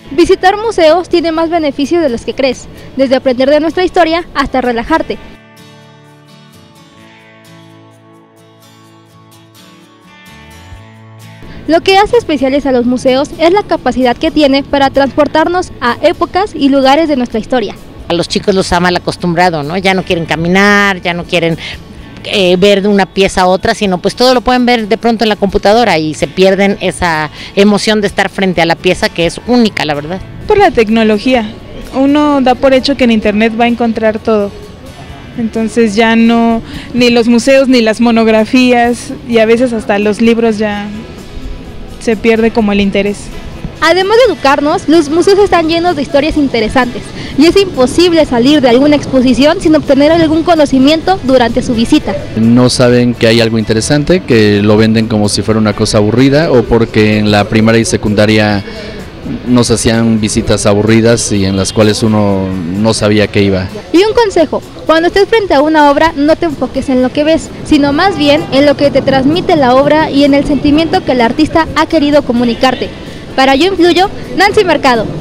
Visitar museos tiene más beneficios de los que crees, desde aprender de nuestra historia hasta relajarte. Lo que hace especiales a los museos es la capacidad que tiene para transportarnos a épocas y lugares de nuestra historia. A los chicos los ha mal acostumbrado, ¿no? Ya no quieren caminar, ya no quieren ver de una pieza a otra, sino pues todo lo pueden ver de pronto en la computadora y se pierden esa emoción de estar frente a la pieza que es única, la verdad. Por la tecnología, uno da por hecho que en internet va a encontrar todo. Entonces ya no, ni los museos ni las monografías y a veces hasta los libros ya se pierde como el interés. Además de educarnos, los museos están llenos de historias interesantes y es imposible salir de alguna exposición sin obtener algún conocimiento durante su visita. No saben que hay algo interesante, que lo venden como si fuera una cosa aburrida o porque en la primaria y secundaria nos hacían visitas aburridas y en las cuales uno no sabía qué iba. Y un consejo, cuando estés frente a una obra no te enfoques en lo que ves, sino más bien en lo que te transmite la obra y en el sentimiento que el artista ha querido comunicarte. Para Yo Influyo, Nancy Mercado.